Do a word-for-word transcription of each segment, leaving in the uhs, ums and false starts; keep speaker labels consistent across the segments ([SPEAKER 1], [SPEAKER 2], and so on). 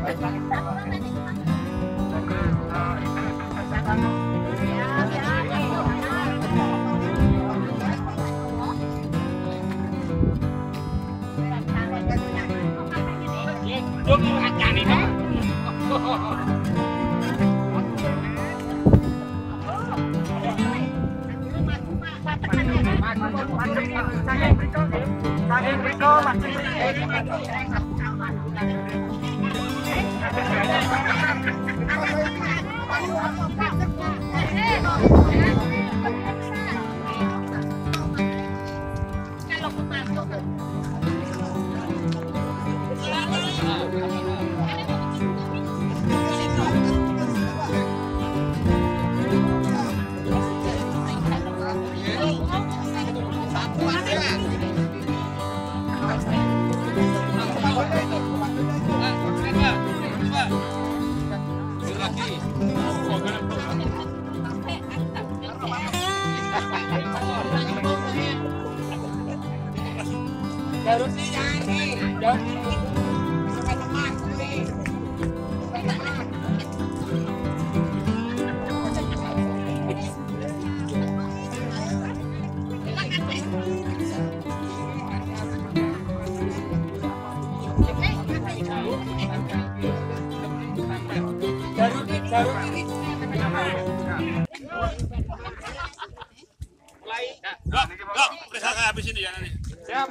[SPEAKER 1] Habis ini ya nanti. Siap.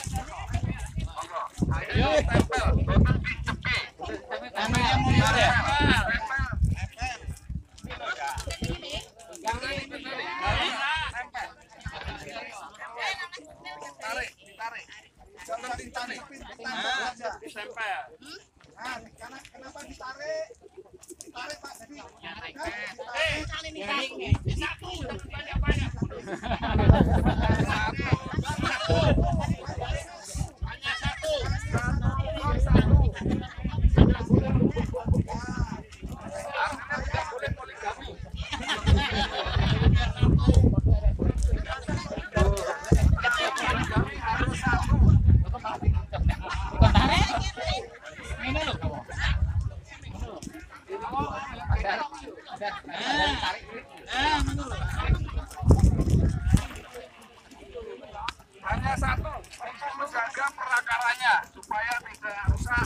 [SPEAKER 1] Ayo tempel. Tempel yang benar ya. Tarik, tarik. Jangan ditarik, ditarik tempel. Nah, kenapa ditarik? Ditarik Pak. Eh, ini satu, banyak-banyak. Hanya satu. Tidak boleh poligami. Harus satu. Ini loh kamu. Ada, ada, tarik. Eh, menurut. Hanya satu untuk menjaga perakarannya supaya tidak rusak.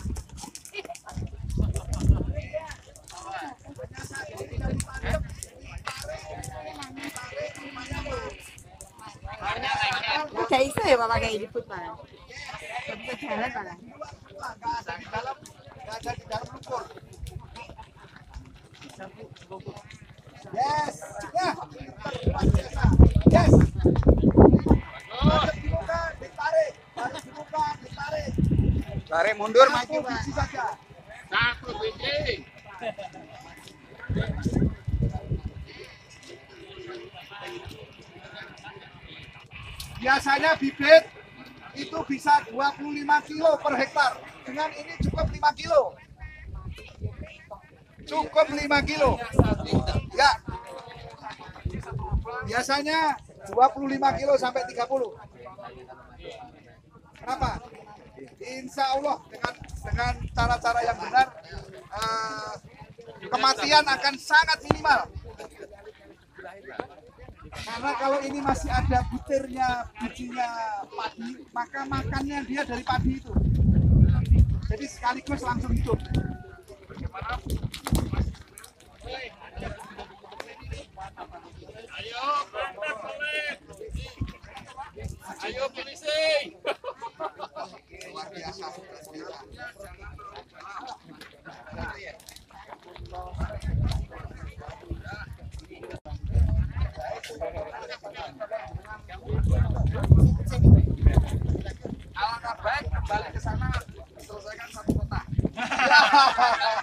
[SPEAKER 2] Nggak bisa ya Bapak kayak jemput Pak? Nggak bisa jalan Pak?
[SPEAKER 1] Nggak ada di dalam, nggak ada di dalam lumpur. Yes, ya, yes. Tarik mundur maju biji saja. Satu biji. Biasanya bibit itu bisa dua puluh lima kilo per hektar. Dengan ini cukup lima kilo. Cukup lima kilo. Ya. Biasanya dua puluh lima kilo sampai tiga puluh. Kenapa? Insya Allah dengan dengan cara-cara yang benar uh, kematian akan sangat minimal. Karena kalau ini masih ada butirnya, bijinya padi, maka makannya dia dari padi itu. Jadi sekaligus langsung hidup. Ayo, ayo polisi. Luar biasa. Alangkah baik kembali ke sana selesaikan satu kota.